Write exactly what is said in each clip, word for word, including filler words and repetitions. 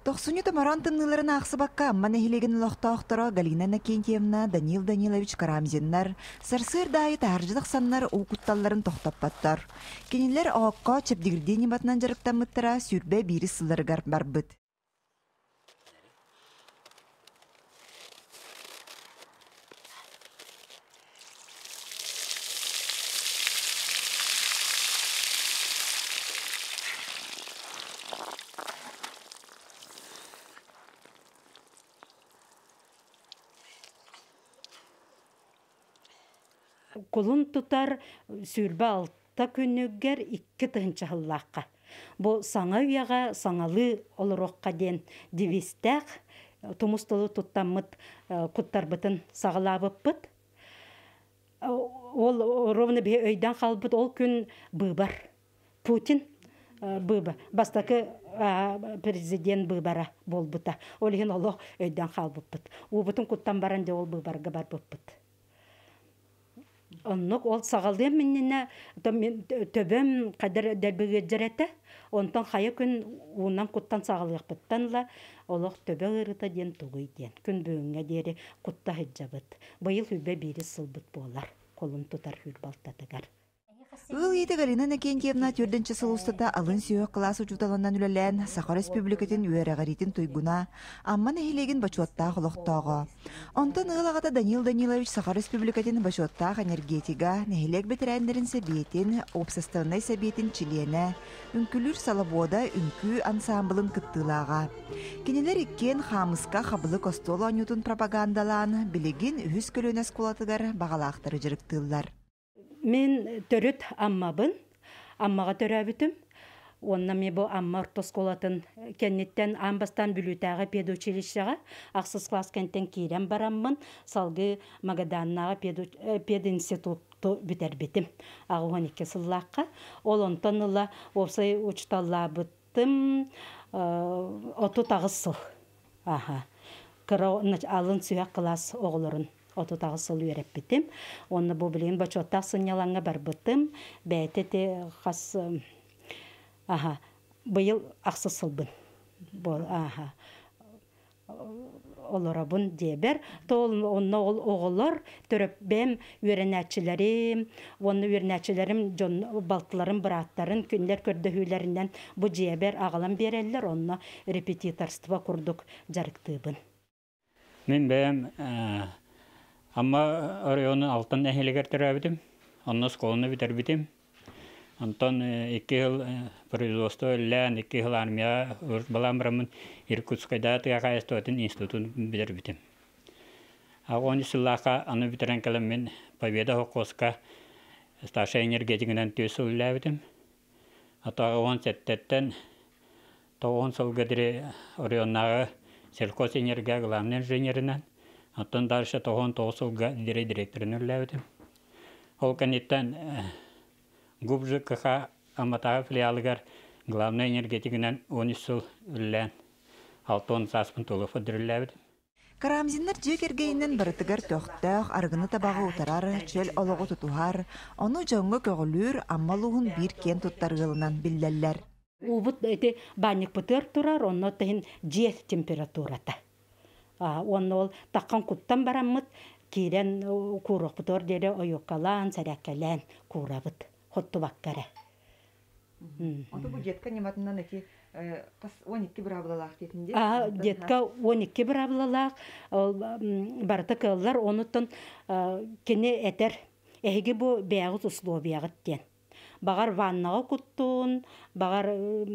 Тохсуню тамаран тымныларын ақсыбаққа амман эхилеген лохтоохторо Галина Накентьевна, Данил Данилович Карамзиннар, сарсыр дайы тааржылық саннар уукутталларын тохтаппаттар. Кенелер оокко чепдигирдени батнан жарыктаммыттара сүрбе бири сылларыгар барбыт. Kulun tutar sürbe altta künügger iki tığınça hıllaqqa. Bu sana uyaga sanalı olurokka den divistek tumustulu tuttamıt kuttar bıtın sağılabıp bıt. Ol rovna bir öyden kalbıt ol gün bıbar. Putin bıbar. Bastaki prezident bıbara bol bıta. Olihin Allah öyden kalbıp bıt. O bıtın kuttan baranda ol bıbar gabar bıp bıt. Onluk ol sağaldığım minnine töbem kadar derbeğe cerete ondan xaya gün ondan kuttan sağalıyaq bıttanla olaq töbe ırıta den tuğuy den gün böğüne deri kutta hıccabıt bayıl hübe biri sılbıt bolar kolun tutar hürbaltadıgar. Ыл еті Галина Накентьевна түрдінші сылустата алын сүйек класс учуталанан үлелен Сахар Республикатын үйәрәғаритін тойгуна, амман эхилеген бачуаттақ олықтағы. Онтан ылағата Данил Данилович Сахар Республикатын бачуаттақ энергетига, нехилек бетерәндерін сәбиетін, обсастанай сәбиетін чилене, үнкүлүр салабода үнкү ансамблын кыттылаға. Кенелер иккен хамыска хабылы костол анютын пропагандалан, білеген үхіс көлөнәс кулатыгар бағалақтары жырықтылар. Мен төрөт аммабын, аммаға төрәбітім. Онна ме бұл амма ортосколатын кеннеттен амбастан бүлітәғі педучилищаға, ақсыз класс кенттен кейрен бараммын, салғы Магаданнаға пединститутты бүтер бітім. Ағы он екі сыллаққа. Ол онтан ұла опсай учталла бұттым оту тағыз сыл. Алын сүйек класс оғылырын. Оту тағы сыл үйереп бітім. Оны бұл білген бачоттақ сынялаңа бар бұттым. Бәйті те қас... Аха, бұйыл ақсы сылбын. Олара бұн дебер. Оны ол оғылар түріп бәм үйренәтшілерім, оны үйренәтшілерім балтыларым, бұраттарын, күнлер көрді үйлерінен бұл дебер ағылам берелер. Оны репетиторство құрдық жарықтыбын. Мен бәм... Amma orayonun altın ehliger törəbidim. Ondan skolunu bitirbidim. Ondan iki yıl производство lən, iki yıl armiya balamramın Irkutskayda Tiyakayastotun institutunu bitirbidim. on yıllaqa anı bitiren kalım men Победа Hokkoska Stasha energetikinen tüsü ülləbidim. Ata on settetten on sılgıdırı orayonnağı Selkos energia главный инженеринен Аттан дарша тоғын тоғысылға дирей директорын үрләуді. Ол кәнеттен губжы кыха аматағы филиалығар главный энергетикінен он үш сыл үрлән алтын саспын толы фыдыр үрләуді. Карамзиннар жекергейінен барытыгар тоқтақ, арғыны табағы ұтарар, чөл олығы тұтуғар, оны жоңғы көгілір аммалуғын бір кен тұттарғылынан білдәлләр. Убыт әйті банник бұтыр тұрар, оны тәйін жет температурата. Оны ол таққан құттан барамыд, кейрен курық бұтыр дері ойыққалан, сәрәккәлән курабыд, хотты баққары. Оты бұл жетка нематынан әке он екі бір абылалақ детінде? Детка он екі бір абылалақ, барыты кылылар, онытын кені әтер, әйгі бұл бәғыт условияғыт ден. Бағар ваннаға құттын, бағар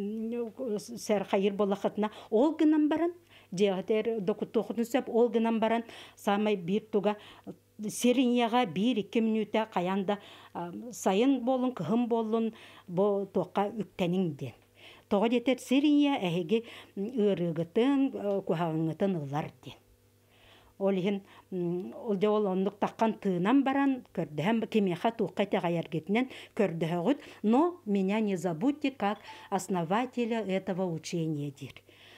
сәр қайыр болақытына ол гынан баран, Дегатер докуттоқытын сөп, ол гынан баран, самай бір туға серинияға бір-екі минута қаянда сайын болын, кығым болын, бұл тоққа үктәніңден. Тоға детер сериния әйге ұрығытын, күхағыңытын ұлар ден. Ол ехін, ол де ол ондық таққан тыынан баран, көрдіғім кемеха туққайты ғайаргетінен көрдіғыд, но меня не забудьте как основателя этого учения дер.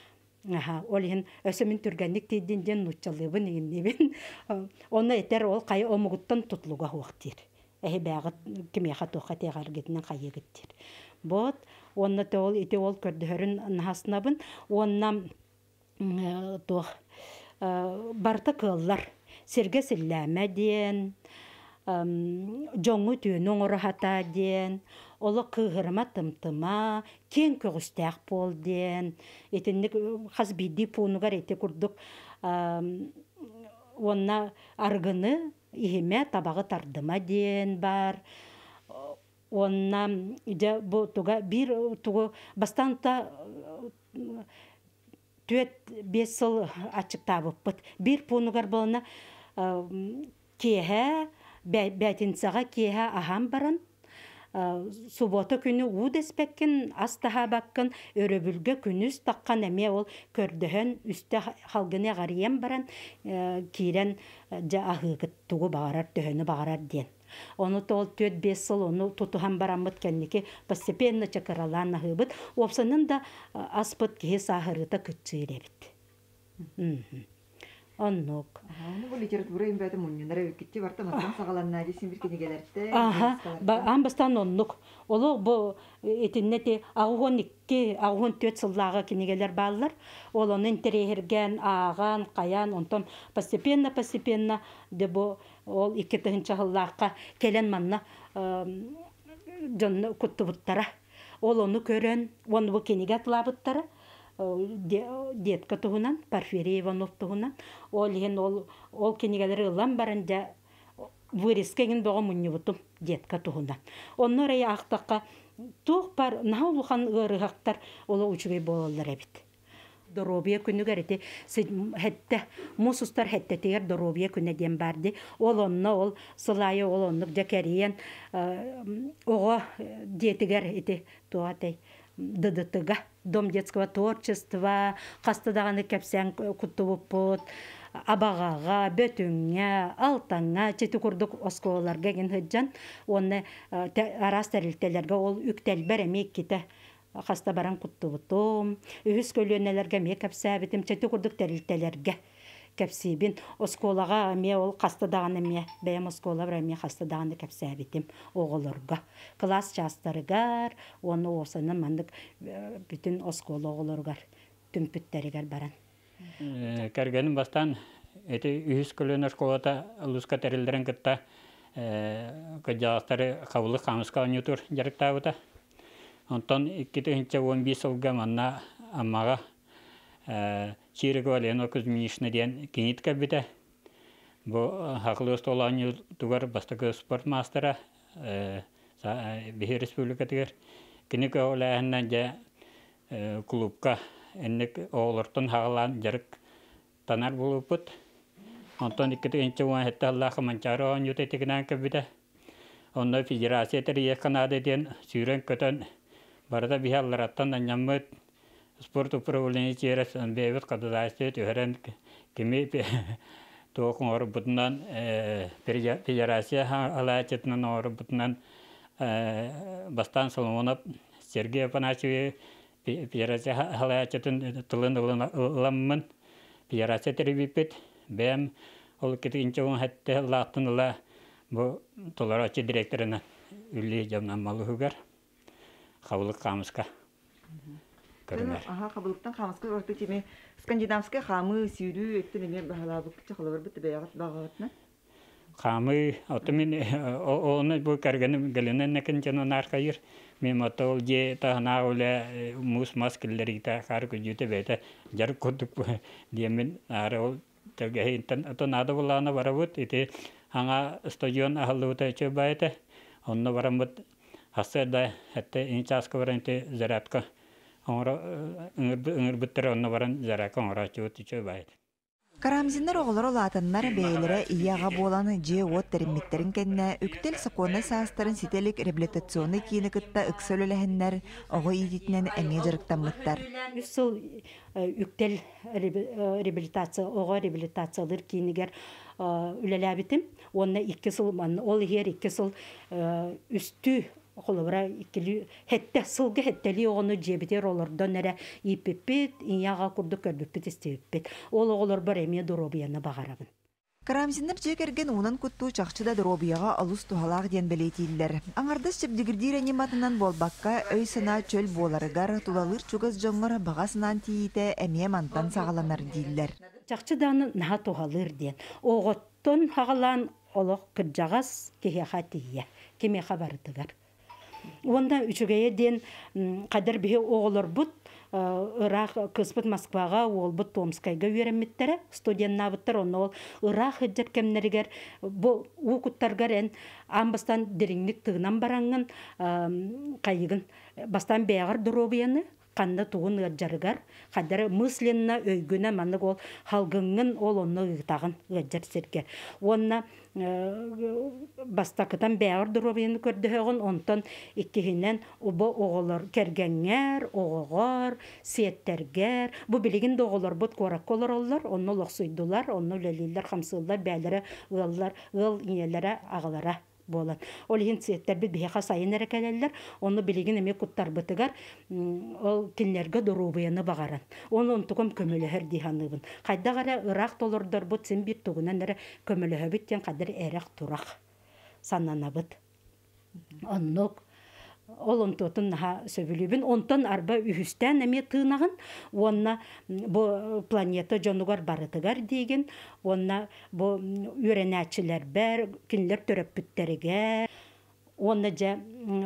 Олин өсөмін түргәнлік дейдінден нұтчалыбын егіндебін. Оны әтер ол қай омығыттан тұтлуға оқтер. Әйі бәғыт кемеға тоқа теғаргетінен қайығыттер. Бот, оны ол еті ол көрдіғырын нағасынабын. Оннан туох барта кыллар серге силләмә диен жоңу түйін оңырахата диен олы кыгырма тымтыма кен көгістәк бол диен етінік қаз бидді пуынығар еті күрдік онна аргыны ихиме табағы тардыма диен бар онна бу туга бир тугу бастанта төт бес сыл ачык табыппыт бир пунугар болна кеһе бәтинсаға кеһе ахам баран суббота күні удеспеккен астаха баккын өрөбүлгө күнүс таккан эме ол көрдөһөн үстө халгыны гарыем баран кирен жа ахыгыт тугу багарар төһөнү багарар диен Ону тол төт бес сыл onu тутухан барамыт кенники постепенно чакаралан нахыбыт. Опсанын да аспыт кеhe сахарыта күтчүребит. Оннук. Аны бу литература имбәте муннары китти барта масан сагаланна дисин бир кенегелерде. Аха, амбастан оннук. Олу бу этиннети агон икки, агон төт сыллага кенегелер баллар. Ол онун терехерген, аган, каян, онтон постепенно постепенно де бу ол икки тыгынча сыллакка келен манна жонну куттубуттара. Ол ону көрөн, ону бу кенеге тылабыттара. Детка тугунан, Порфирий Иванов тугунан, ол ен ол ол кенегелери ылан барында вырескеген бого муннубутум детка тугунан. Оннор ай актакка тух бар наулухан ырыгактар ола учугай болалар эбит. Доробия күнүгөр эти хетте мусустар хетте тегер доробия күнү дем барды. Ол онно ол сылайы ол оннук жакериен ого детигер эти туатай ДДТга, Дом детского творчества, қастадағаны кәпсән күттібіппіт, абағаға, бөтіңе, алтаңа, четі күрдік осколаларға ген хүджан, оны арас тәрілтелерге ол үктәл бәрәмек кеті қаста баран күттібітім, үйіс көлінелерге ме кәпсәбітім, четі күрдік тәрілтелерге кәпсебін, осколаға ме ол қастадағаны ме, бәйім оскола бір ме қастадағаны кәпсәбітім оғылырға. Класс частарыгар, оны осыны мандық бүтін оскола оғылырғар, түмпіттерігер баран. Кәргенім бастан, әті үйіс көлін осколата ұлысқа тәрілдерін күтті күджағастары қабылы қамысқа өнетур жарықтауыда. Онтан екі түхінші он бес ұлға манна аммаға Чирego Лено Кузьминишна ден кинит кабита. Бо хаклы столаню тугар бастакы спорт мастера Бихи Республика тигер. Киника олаһыннан жа клубка энник олортон хагалан жарык танар булупут. Антон икки инче уан хетта Аллаха манчара он юте тигнан кабита. Онно федерация терие Канада ден сүйрен көтөн барда бихаллараттан няммыт спорт управление через бевет кадастет юрен кеми тоокун орбутнан федерация алачетнан орбутнан бастан Соломонов Сергей Афанасьевич федерация алачетен тылын ламмын федерация тербипет бем ол кетинчон хатте латынла бу толарачы директорына үлли жамнан малыгар кабылык камыска. Ага, кабылыктан хамыска орты теме скандинавская хамы сүйрүү эктенеме бахалабык чахалар бит баягат багатна. Хамы отмен оны бу кергеним геленен некенчен наркайыр. Мен матол же тахна оле мус маскеллери та хар күжүтө бете жар кодук диемен ары ол тегейтен атонада булана барабыт ите аңа стадион ахалута чебайта онно барамыт хаседа хетте инчаска баранте заратка ыңырбыттыр онны баран жаракы оңырачы өтічі байд. Карамзиннар оғылар олатыннар бәйлері ияға боланы же от тәрімметтерін кәнне үктел сақуаны саастарын сителік реабилитационы кейіні күтті үксөл өләхіннер оғы идетінен әңе жарықтамыттар. Үсіл үктел реабилитация, оғы реабилитациялыр кейінігер үләләбітім. Онына екі сыл, ол егер екі сыл үсті Холовра икили хетте сылгы хеттели ону жебитер олордон эре иппит иньяга курду көрбүппит истеппит. Ол оголор бар эме доробияны багарабын. Карамсиннер жекерген унан кутту чакчыда дробияга алус тухалак ден белетиллер. Аңардас чепдигирди реаниматынан болбакка өй сына чөл боларыгар тулалыр чугас жоңгор багасынан тиите эмие мантан сагаланар диллер. Чакчыданы наха тухалыр ден. Оготтон хагалан олох кыржагас кехеха тие. Кеме хабардыгар. Онда үчүгeye ден кадер бие оголор бут Ирак кыспыт Москвага ол бут Томскайга үйренметтері, студентнабыттар оны ол Ирак хыджат кемнерігер, бұл уқыттарғар ән амбастан дереңнік тығынан бараңын қайығын, бастан бәғір дұробияны, қанды туғын ғаджарығар, қадары мысленна өйгіна манық ол халғыңын ол оны ұғытағын ғаджар серке. Онына бастақыдан бәғір дұробияны көрді өғын, онтан иккехінен ұбы оғылар кәргәңер, оғығар, сеттергер. Бұ білігін доғылар бұд қорак олар олар, оны лоқсуйдылар, оны ләлейлер, қамсылар, бәлері, ғыллар, ғыл инелері ағылара болан. Ол ең сеттер бі бейқа сайын әрекелелер, оны білігін әме құттар бұтығар, ол кенлерге дұрубияны бағаран. Оны онтығым көміліғір дейханығын. Қайда ғара ұрақ толырдар бұд, сен бір тұғынан әрі көміліғі бүттен қадыр әрақ тұрақ санана бұд. Онық ол онтотын наға сөбілібін, онтан арба үйістен әме тыңағын, онна бұл планета жонуғар барытығар деген, онна бұл үйренәтшілер бәр, кенлер төріп бүттерігер, онна жа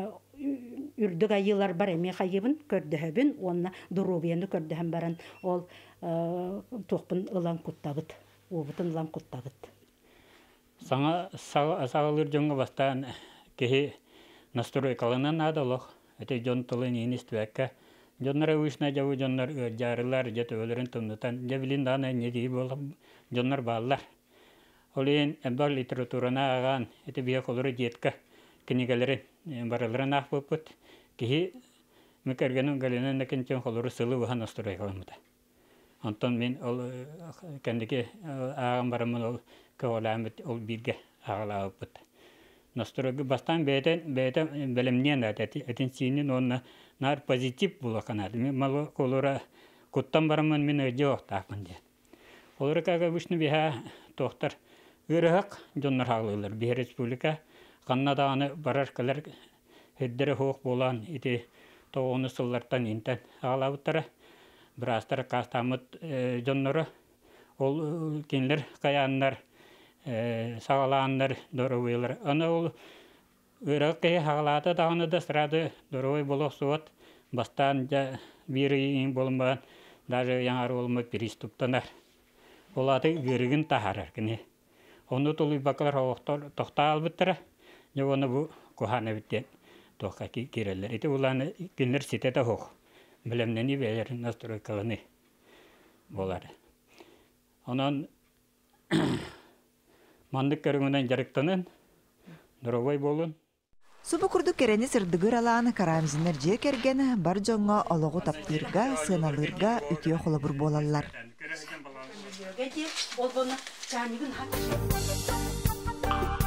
үрдіг айылар бар әме қайыбын көрдіғібін, онна дұрубияны көрдіғін баран, ол тоқпын ұлан құттабыд, обытын ұлан құттабыд. Саңа сағылыр жоңы бастан кехе настройкалынан адалох. Это жон тылын иниствекка. Жоннар уйшна жаву жоннар жарылар жет өлөрүн тумнутан. Жабилин дана неди болуп жоннар баллар. Олен бар литературана аган эти бия колору жетка книгелери бараларын ахпыппыт. Кихи мекергенин галенен некенчен колору сылы вахан настройкаламыда. Антон мен ол кендики аган барамын ол каваламыт ол бирге агалааппыт. Настройки бастан бәйтен бәйтен белемнен әтәти әтен синен онна нар позитив була канады. Мен мало колора куттан барамын мен жоқ тапын де. Олар кага вишне биха тохтар үрәк жоннар халылар би республика Канаданы бараркалар хеддере хок болан ите тоғыны сыллартан интен алабыттара брастар кастамыт жоннары ол кинлер каяннар сағаландар дұрывайлар. Аны ол үрәкке хағалаты тағыны да сұрады дұрывай болық суат. Бастан бері ең болынбаған, даже яңар олымы переступтанар. Олаты үрігін тағарар кіне. Оны тұлы бақылар тоқта албыттыра, оны бұл қоғаны біттен тоққа керелер. Еті оланы кенлер сететі хоқ. Білімнені бәлер настройкаланы болар. Онан мандык көрүңүнөн жарыктанын дұрабай болун. Субу курду керени сырдыгыр алаан карамзинер же керген бар жоңго ологу таптырга, сыналырга үтүө холобур болалар. Ол